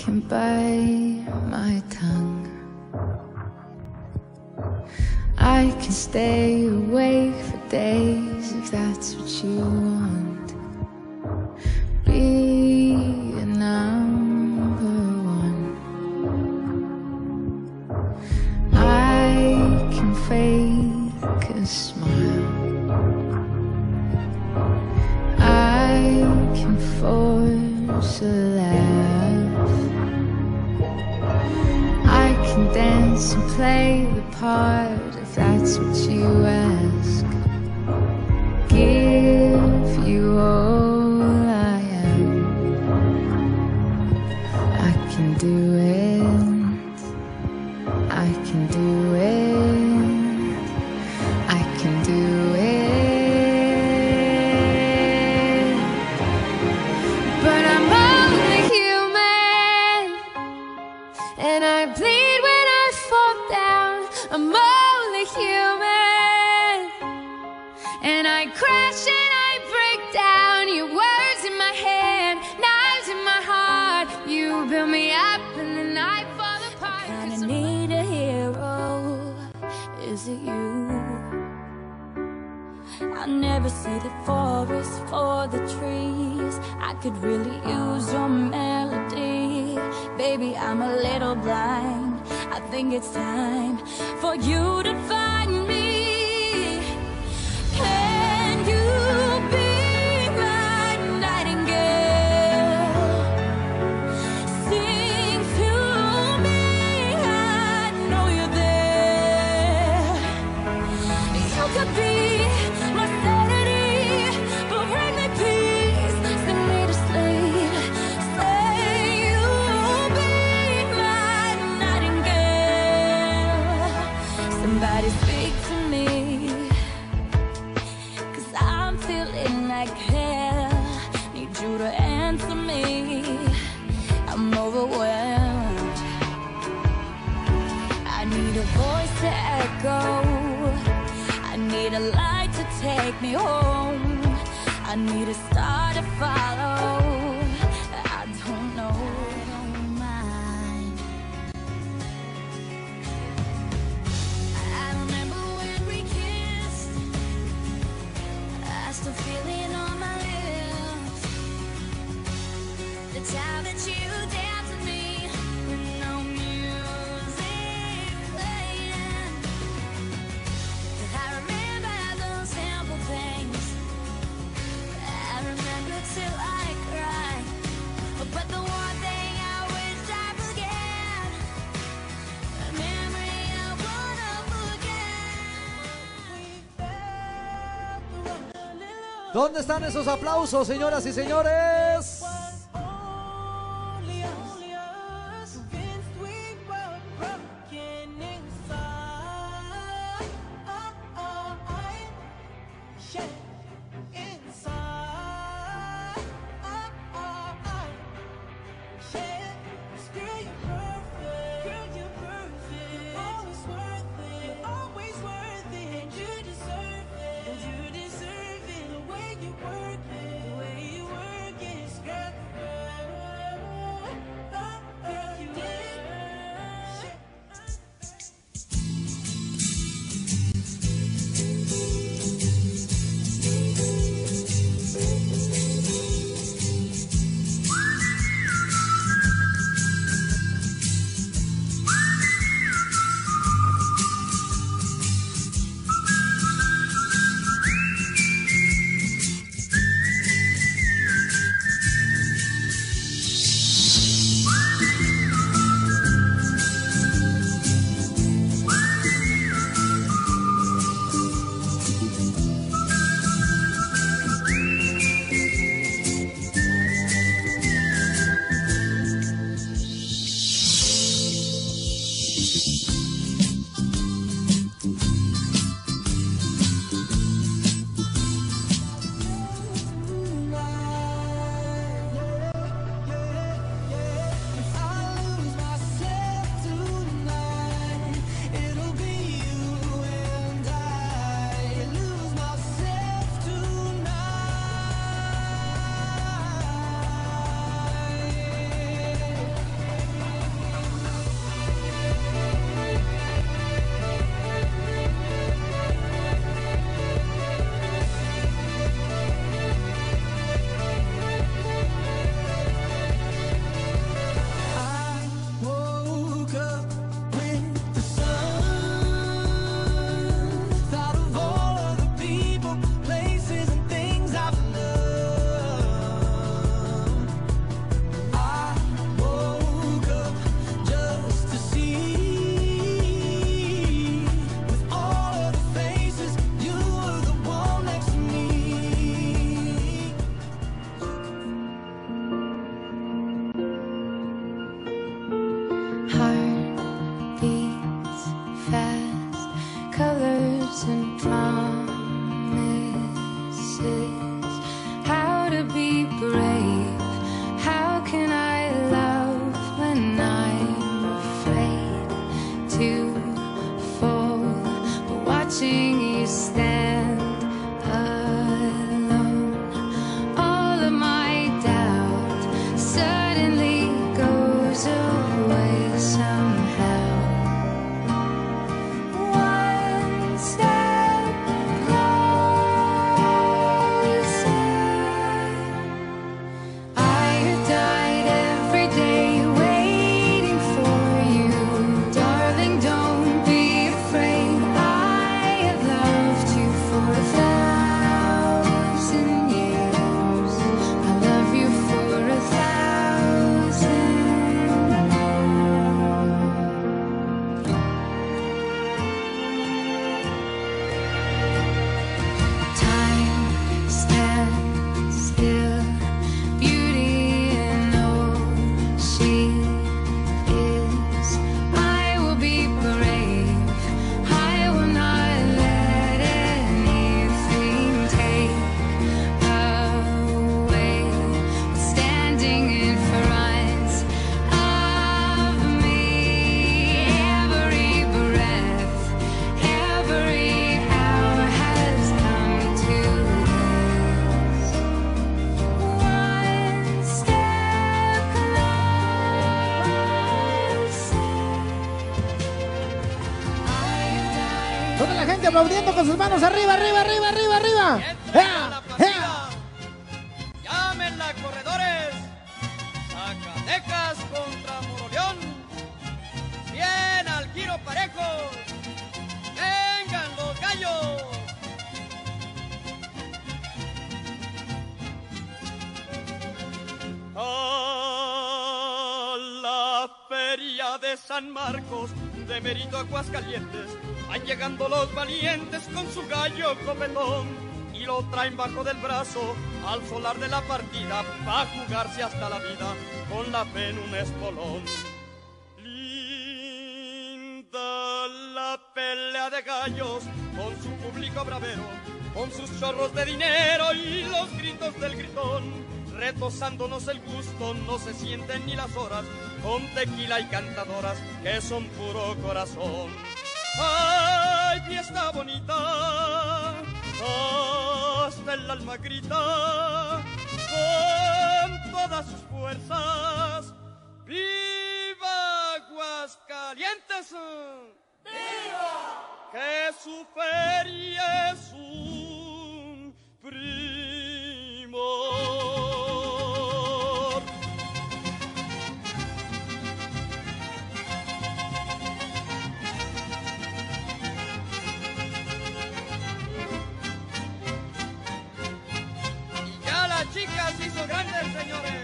can bite my tongue. I can stay awake for days if that's what you want. Be a number one. I can fake a smile. I can force a laugh. I can dance and play the part if that's what you ask. Give you all I am. I can do it. I can do it. I can do it. But I'm only human, and I bleed when I fall down. I'm only human, and I crash and I break down. Your words in my head, knives in my heart. You build me up and then I fall apart. I kinda need a hero. Is it you? I never see the forest for the trees. I could really use your melody. Baby, I'm a little blind. I think it's time for you to find me. Can you be my nightingale? Sing to me, I know you're there. You could be my sanity, but bring me peace, sing me to sleep. Say you'll be my nightingale. Somebody speak to me, 'cause I'm feeling like hell. Need you to answer me. I'm overwhelmed. I need a voice to echo. I need a light to take me home. I need a star to follow. I don't know, don't mind. I remember when we kissed. I still feel it on my lips. The time that you danced with me with no music playing. I remember those simple things. I remember till I cry. But the one thing I wish I forget, a memory I wanna forget. ¿Dónde están esos aplausos, señoras y señores? The way you work it, aplaudiendo con sus manos arriba, arriba, arriba, arriba, arriba. ¡Ea! ¡Ea! Llámenla, corredores. Zacatecas contra Moroleón. 100 al giro parejo. Vengan los gallos. A la feria de San Marcos, de Mérito, Aguascalientes, van llegando los valientes con su gallo copetón y lo traen bajo del brazo al solar de la partida pa' jugarse hasta la vida con la fe en un espolón. Linda la pelea de gallos con su público bravero, con sus chorros de dinero y los gritos del gritón. Retosándonos el gusto, no se sienten ni las horas, con tequila y cantadoras que son puro corazón. ¡Ay, fiesta bonita! Hasta el alma grita con todas sus fuerzas. ¡Viva Aguascalientes! ¡Viva! Que su feria es un primor. Chicas hizo grandes, señores.